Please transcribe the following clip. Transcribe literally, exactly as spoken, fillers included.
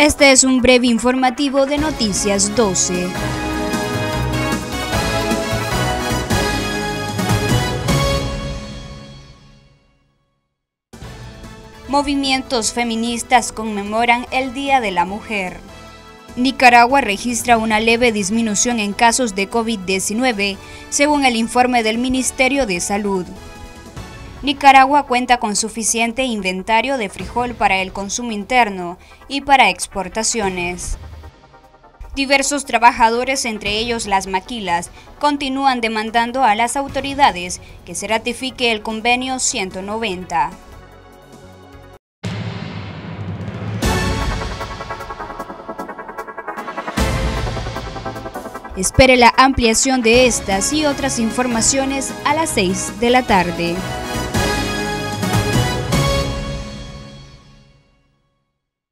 Este es un breve informativo de Noticias doce. Movimientos feministas conmemoran el Día de la Mujer. Nicaragua registra una leve disminución en casos de COVID diecinueve, según el informe del Ministerio de Salud. Nicaragua cuenta con suficiente inventario de frijol para el consumo interno y para exportaciones. Diversos trabajadores, entre ellos las maquilas, continúan demandando a las autoridades que se ratifique el convenio ciento noventa. Espere la ampliación de estas y otras informaciones a las seis de la tarde.